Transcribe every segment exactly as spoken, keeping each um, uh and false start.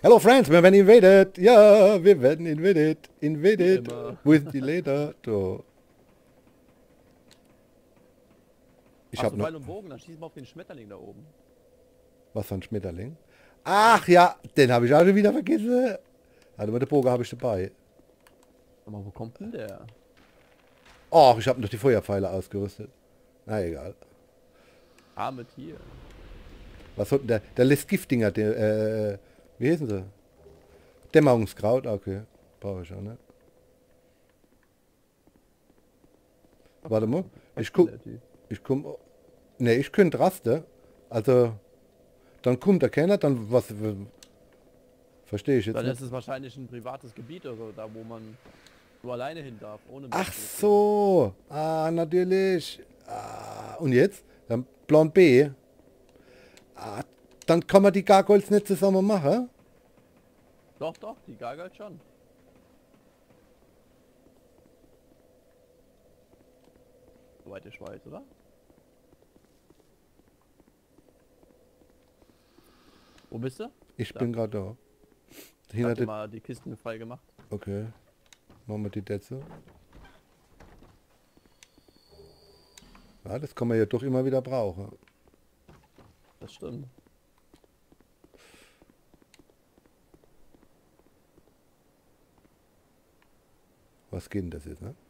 Hello friends, wir werden invaded. Ja, wir werden invaded. Invaded. Immer. Wo ist die Leder? Da. Ich Hast hab du noch... Pfeil und Bogen, dann schieß mal auf den Schmetterling da oben. Was für ein Schmetterling? Ach ja, den habe ich auch schon wieder vergessen. Warte mal, den Bogen habe ich dabei. Aber wo kommt denn der? Ach, ich habe noch die Feuerpfeile ausgerüstet. Na egal. Arme Tier. Was hat denn der? Der lässt Giftdinger, der, äh, wie heißen sie? Dämmerungskraut, okay. Brauche ich auch nicht. Warte mal, ich guck, Der Typ. ich komm, ne, ich könnte rasten. Also, dann kommt der Kenner, dann was, verstehe ich jetzt Dann nicht. ist es wahrscheinlich ein privates Gebiet oder so, da wo man nur alleine hin darf, ohne Ach Menschen. so, ah, natürlich. Ah, und jetzt? Dann Plan B. Ah, dann kann man die Gargoyles nicht zusammen machen. Doch, doch, die gargelt schon. Soweit ich weiß, oder? Wo bist du? Ich Da. bin gerade da. Hinter Habt ihr den, mal die Kisten frei gemacht? okay, machen wir die Detze. Ja, das kann man ja doch immer wieder brauchen. Das stimmt. Was geht denn das jetzt, ne?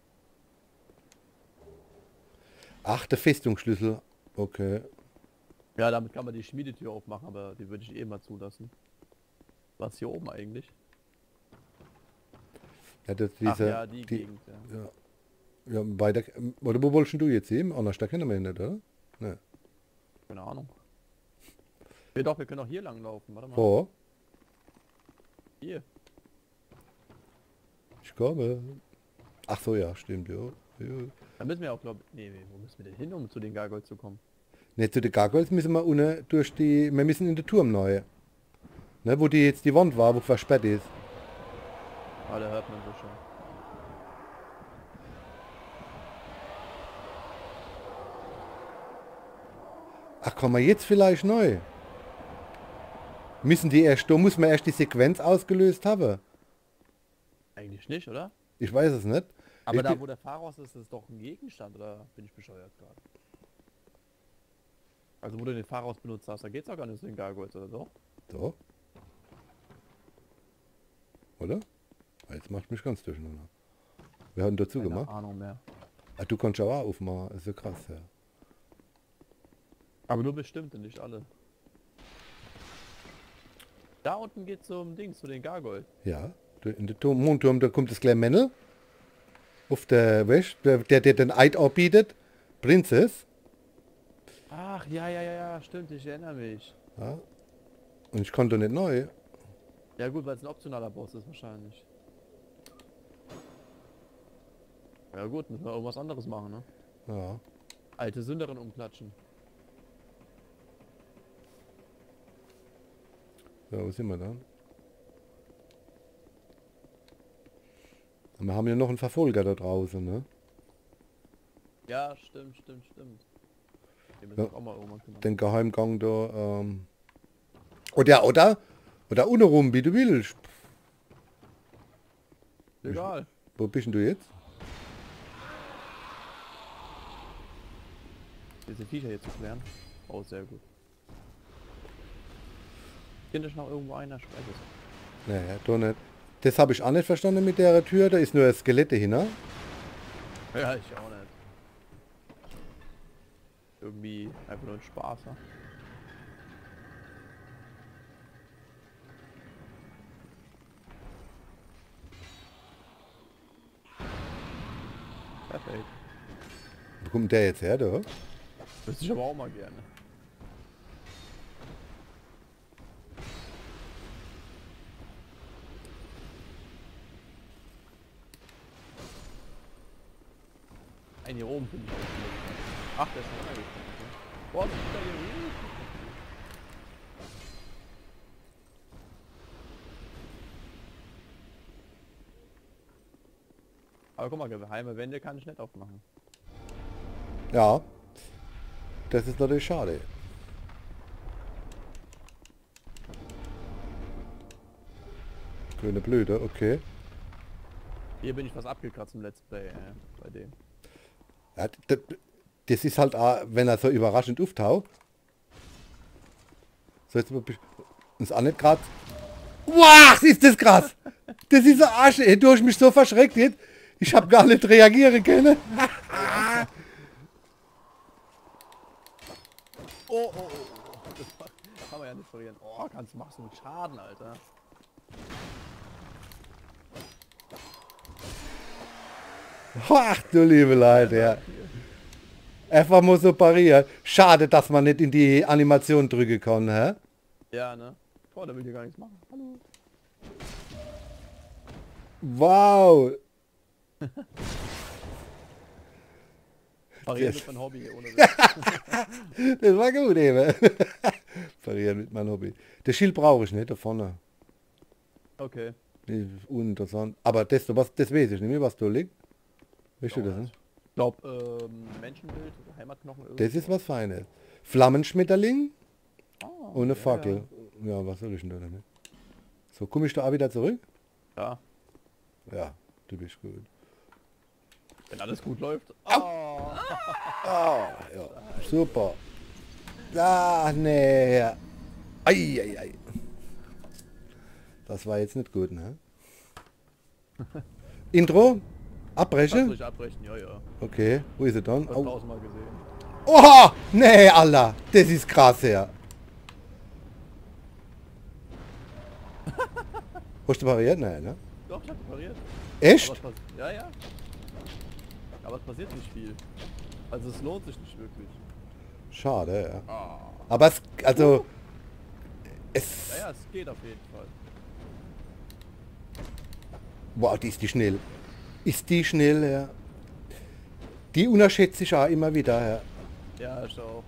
Ach, der Festungsschlüssel. Okay. Ja, damit kann man die Schmiedetür aufmachen, aber die würde ich eh mal zulassen. Was hier oben eigentlich? Ja, das, Ach diese, ja, die, die, Gegend, ja. ja. Ja, weiter. Oder wo wolltest du jetzt hin? Anders, da kennen wir ihn nicht, oder? Ne. Keine Ahnung. Ja, doch, wir können auch hier lang laufen. Warte mal. Wo? Hier. Ich komme. Ach so, ja, stimmt, ja. ja. Da müssen wir auch, glaube ich... Nee, nee, wo müssen wir denn hin, um zu den Gargoyles zu kommen? Ne, zu den Gargoyles müssen wir unten durch die... Wir müssen in den Turm neu. Ne, wo die jetzt die Wand war, wo versperrt ist. Ah, da hört man so schon. Ach, kommen wir jetzt vielleicht neu? Müssen die erst... Da muss man erst die Sequenz ausgelöst haben. Eigentlich nicht, oder? Ich weiß es nicht. Aber ich da, bin, wo der Pharos ist, ist doch ein Gegenstand, oder bin ich bescheuert gerade? Also, wo du den Pharos benutzt hast, da geht's auch gar nicht zu den Gargoyles, oder so? So. Oder? Ah, jetzt macht mich ganz durcheinander. Wir haben dazu Keine gemacht. Ahnung mehr. Ah, du kannst ja auch aufmachen. Das ist ja krass, ja. Aber nur bestimmte, nicht alle. Da unten geht's zum Ding, zu den Gargoyles. Ja, du- in den Turm, Mondturm, da kommt das kleine Männle. Auf der Wäsch, der, der, der den Eid abbietet. Prinzess. Ach, ja, ja, ja, ja, stimmt, ich erinnere mich. Ja. Und ich konnte nicht neu. Ja gut, weil es ein optionaler Boss ist wahrscheinlich. Ja gut, müssen wir irgendwas anderes machen, ne? Ja. Alte Sünderin umklatschen. Ja, wo sind wir dann? Wir haben ja noch einen Verfolger da draußen, ne? Ja, stimmt, stimmt, stimmt. Den müssen Ja. wir auch mal irgendwann kümmern. Den Geheimgang da, ähm... Oder, oder? Oder ohne rum, wie du willst. Egal. Wo bist denn du jetzt? Diese Viecher hier zu klären. Oh, sehr gut. Kennt euch noch irgendwo einer? Ich weiß es. Naja, da nicht. Das habe ich auch nicht verstanden mit der Tür. Da ist nur ein Skelett dahinter. Ja, ich auch nicht. Irgendwie einfach nur ein Spaß, ne? Perfekt. Wo kommt der jetzt her, da? Wüsste ich aber auch mal gerne. Ein hier oben finde ich auch gut. Ach, der ist schon angekommen. Okay. Boah, das ist da hier. Aber guck mal, geheime Wände kann ich nicht aufmachen. Ja. Das ist natürlich schade. Grüne Blüte, okay. Hier bin ich was abgekratzt im Let's Play, äh, bei dem. Ja, das, das ist halt, auch, wenn er so überraschend auftaucht. So jetzt ist auch nicht gerade. Wow, ist das krass! Das ist ein Arsch, ey, du hast mich so verschreckt jetzt. Ich habe gar nicht reagieren können. Oh, oh, oh, oh. Das kann man ja nicht verlieren. Oh, kannst du machst du mit Schaden, Alter. Ach du liebe Leute, ja. Einfach mal so parieren. Schade, dass man nicht in die Animation drücken kann, hä? Ja, ne? Oh, da will ich gar nichts machen. Hallo. Wow. Parieren mit meinem Hobby hier ohne Witz. Das war gut eben. Parieren mit meinem Hobby. Das Schild brauche ich nicht, da vorne. Okay. Das ist uninteressant. Aber das, was, das weiß ich nicht mehr, was da liegt. Weißt du das, ne? Ich glaube, ähm, Menschenbild, Heimatknochen, Das ist was Feines. Flammenschmetterling Ah, und eine ja, Fackel. Ja. was soll ich denn da damit? So, komme ich da auch wieder zurück? Ja. Ja, du bist gut. Wenn alles gut läuft. Oh. Ah, ja, super. Ah, nee. Ei, ei, ei. Das war jetzt nicht gut, ne? Intro? Abbrechen? Kannst ruhig abbrechen, ja, ja. Okay, wo ist er dann? Hab Au. tausendmal gesehen. Oha! Nee, Alter! Das ist krass, ja. Hast du pariert? Nein, ne? Doch, ich hab pariert. Echt? Aber es pass- Ja, ja. Aber es passiert nicht viel. Also es lohnt sich nicht wirklich. Schade, ja. Ah. Aber es, also... Es... Ja, ja, es geht auf jeden Fall. Wow, die ist die schnell. Ist die schnell, ja. Die unterschätze ich auch immer wieder, ja. Ja, ich auch.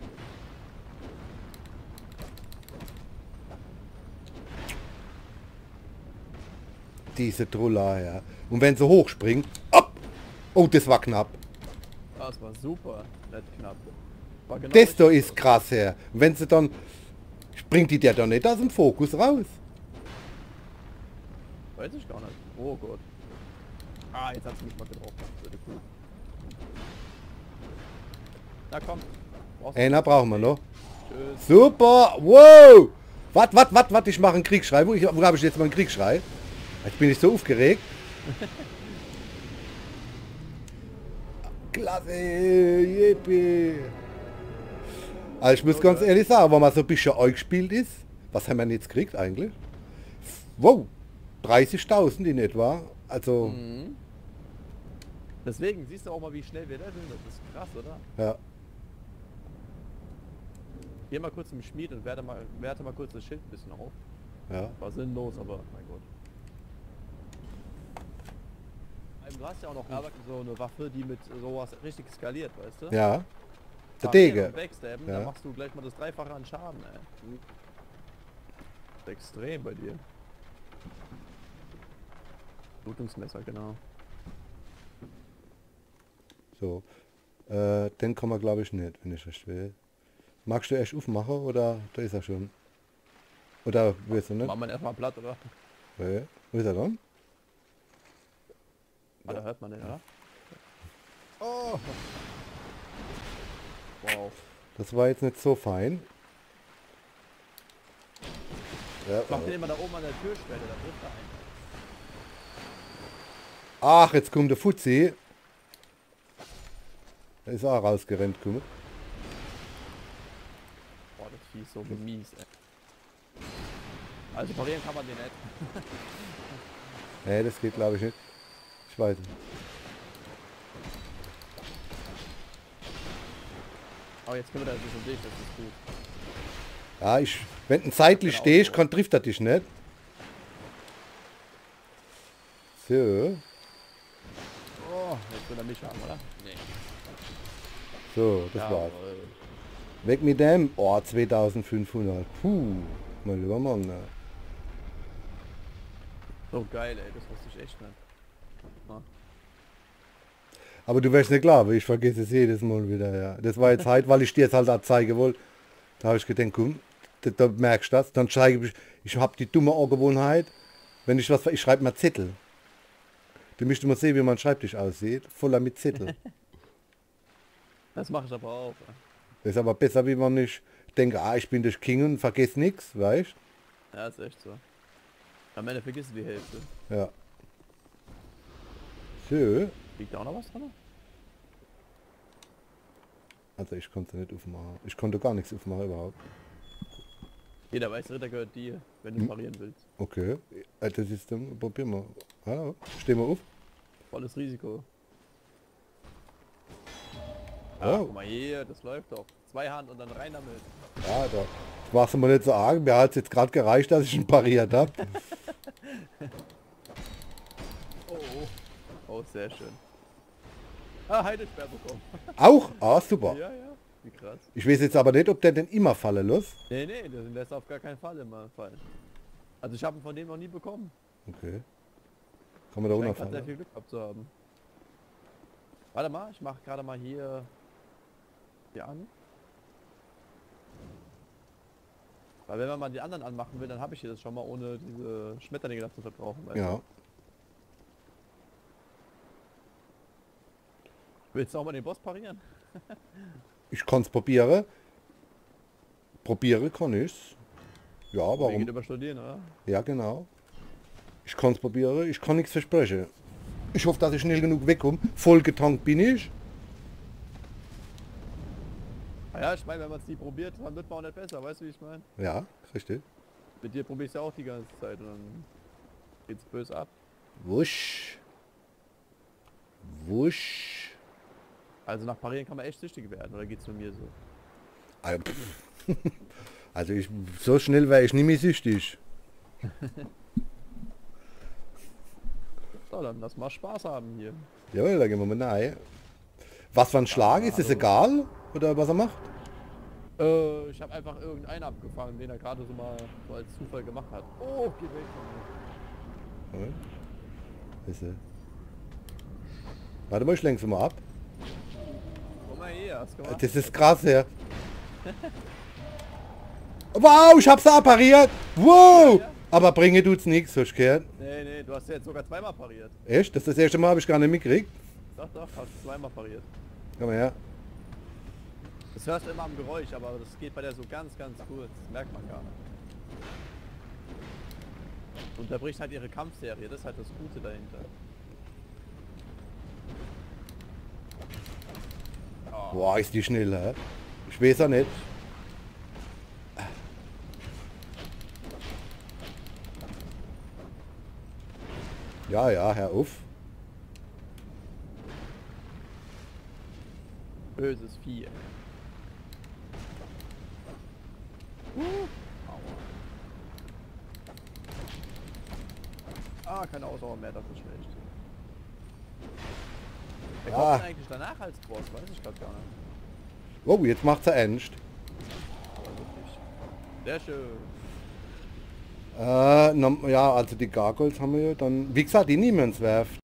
Diese Trulla, ja. Und wenn sie hochspringt... Ab! Oh, das war knapp. Das war super. Nicht knapp. War genau Das da richtig. ist krass, ja. Und wenn sie dann... Springt die der doch nicht aus dem Fokus raus. Weiß ich gar nicht. Oh Gott. Ah, jetzt hat sie mich mal getroffen. Bitte cool. Na komm. Brauchst du- Einer brauchen wir noch. Tschüss. Super! Wow! Wart, wart, wart, wart, ich mache einen Kriegsschrei. Wo, ich- wo habe ich jetzt mal einen Kriegsschrei? Jetzt bin ich so aufgeregt. Klasse! Yippie! Also ich muss ganz ehrlich sagen, wenn man so ein bisschen euch gespielt ist, was haben wir denn jetzt gekriegt eigentlich? Wow! dreißigtausend in etwa. Also, Mhm. Deswegen siehst du auch mal, wie schnell wir leveln. Das ist krass, oder? ja. Geh mal kurz im Schmied und werte mal, werte mal kurz das Schild ein bisschen auf. Ja. War sinnlos, aber mein Gott. Du hast ja auch noch so eine Waffe, die mit sowas richtig skaliert, weißt du? Ja. Der Parieren Dege. und Backstabben, Ja. dann machst du gleich mal das Dreifache an Schaden, ey. Das ist extrem bei dir. Blutungsmesser, genau. So. Äh, den kann man glaube ich nicht, wenn ich recht will. Magst du erst aufmachen oder da ist er schon? Oder willst du nicht? Machen wir ihn erstmal platt, oder? Okay. Wo ist er dann? Ah, da hört man den, oder? Oh. Wow. Das war jetzt nicht so fein. Ja, Mach den immer da oben an der Türschwelle, da trifft er einen. ach, jetzt kommt der Fuzzi. Der ist auch rausgerannt, guck mal. Boah, das Vieh ist so mies, ey. Also parieren kann man den nicht. Nee, das geht glaube ich nicht. Ich weiß nicht. Aber jetzt können wir da ein bisschen dicht, das ist gut. Ja, ich, wenn du zeitlich Genau stehst, so. kann trifft er dich nicht. So. Oh, jetzt will er mich haben, oder? Nee. So, das war's. Jawohl. Weg mit dem. Oh, zweitausendfünfhundert. Puh. Mal lieber Mann. Ne? So geil, ey, das wusste ich echt nicht. Na. Aber du wärst nicht klar, weil ich vergesse es jedes Mal wieder. Ja. Das war jetzt halt, weil ich dir jetzt halt auch zeigen wollte. Da habe ich gedacht, komm, da, da merkst du das. Dann zeige ich, ich habe die dumme Angewohnheit, Wenn ich was... Ich schreibe mal Zettel. Du müsstest mal sehen, wie mein Schreibtisch aussieht. Voller mit Zettel. Das mache ich aber auch. Das ist aber besser, wie wenn ich denke, ah, ich bin der King und vergesse nichts, weißt Ja, ist echt so. Am Ende vergisst du die Hälfte. Ja. So. Liegt da auch noch was dran? Also ich konnte nicht aufmachen. Ich konnte gar nichts aufmachen überhaupt. Jeder weiße Ritter gehört dir, wenn du Hm. parieren willst. Okay. Äh, Das ist dann... Probieren wir. Ah, stehen wir auf. Volles Risiko. Oh. Ah, guck mal hier, das läuft doch. Zwei Hand und dann rein damit. Ja, da warst du mal nicht so arg. Mir hat es jetzt gerade gereicht, dass ich ihn pariert habe. Oh, oh. Oh, sehr schön. Ah, Heidesperr bekommen. Auch? Ah, super. Ja, ja. Wie krass. Ich weiß jetzt aber nicht, ob der denn immer fallen lässt. Nee, nee, der lässt auf gar keinen Fall immer fallen. Also ich habe ihn von dem noch nie bekommen. Okay. Kann man da Ich scheint grad sehr runterfallen? viel Glück gehabt zu haben. Warte mal, ich mache gerade mal hier, hier an. Weil wenn man mal die anderen anmachen will, dann habe ich hier das schon mal ohne diese Schmetterlinge da zu verbrauchen. Weißt Ja. du? Willst du auch mal den Boss parieren? Ich kann es probieren. Probieren kann ich's. Ja, Wir gehen warum? über studieren, oder? Ja, genau. Ich kann es probieren. Ich kann nichts versprechen. Ich hoffe, dass ich schnell genug wegkomme. Voll getankt bin ich. Ah ja, ich meine, wenn man es nie probiert, dann wird man auch nicht besser, weißt du, wie ich meine? Ja, richtig. Mit dir probierst du ja auch die ganze Zeit und dann geht's böse ab. Wusch. Wusch. Also nach Parieren kann man echt süchtig werden, oder geht's nur mir so? Also, pff. Also ich, so schnell wäre ich nicht mehr süchtig. So, dann lass mal Spaß haben hier. Jawohl, da gehen wir mal rein. Was für ein Schlag? Ist es egal? Oder was er macht? Äh, ich habe einfach irgendeinen abgefangen, den er gerade so mal so als Zufall gemacht hat. Oh, geh weg von mir. Ja. Ist er. Warte mal, ich lenk's mal ab. Komm mal her, hast du gemacht? Das ist krass, ja. Wow, ich hab's appariert. Wow. Aber bringe tut's nichts, so gehört. Nee, nee, du hast ja jetzt sogar zweimal pariert. Echt? Das ist das erste Mal, habe ich gar nicht mitgekriegt. Doch, doch, hast zweimal pariert. Komm mal her. Das hörst du immer am Geräusch, aber das geht bei der so ganz, ganz kurz. Das merkt man gar nicht. Unterbricht halt ihre Kampfserie, das ist halt das Gute dahinter. Oh. Boah, ist die schnell, hä? Ich weiß ja nicht. Ja, ja, hör auf. Böses Vieh. Uh. Aua. Ah, keine Ausdauer mehr, das ist schlecht. Wer kommt Ah. denn eigentlich danach als Boss? Weiß ich gerade gar nicht. Oh, jetzt macht's er ernst. Aber wirklich. Sehr schön. Äh, na, ja, also die Gargoyles haben wir ja dann, wie gesagt, die Niemenswerft.